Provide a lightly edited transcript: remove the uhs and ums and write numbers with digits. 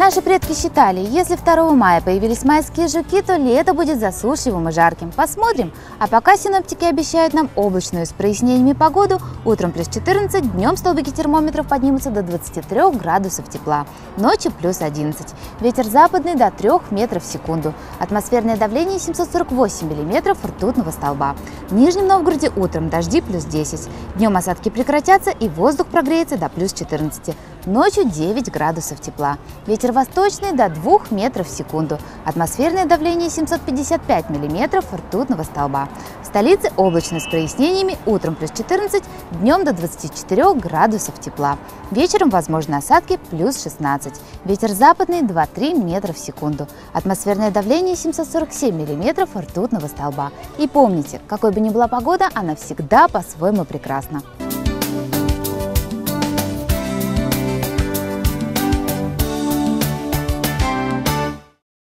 Наши предки считали, если 2 мая появились майские жуки, то лето будет засушливым и жарким. Посмотрим. А пока синоптики обещают нам облачную с прояснениями погоду. Утром плюс 14, днем столбики термометров поднимутся до 23 градусов тепла. Ночью плюс 11. Ветер западный до 3 метров в секунду. Атмосферное давление 748 миллиметров ртутного столба. В Нижнем Новгороде утром дожди плюс 10. Днем осадки прекратятся и воздух прогреется до плюс 14. Ночью 9 градусов тепла. Ветер восточный до 2 метров в секунду. Атмосферное давление 755 миллиметров ртутного столба. В столице облачно с прояснениями, утром плюс 14, днем до 24 градусов тепла. Вечером возможны осадки плюс 16. Ветер западный 2-3 метра в секунду. Атмосферное давление 747 миллиметров ртутного столба. И помните, какой бы ни была погода, она всегда по-своему прекрасна.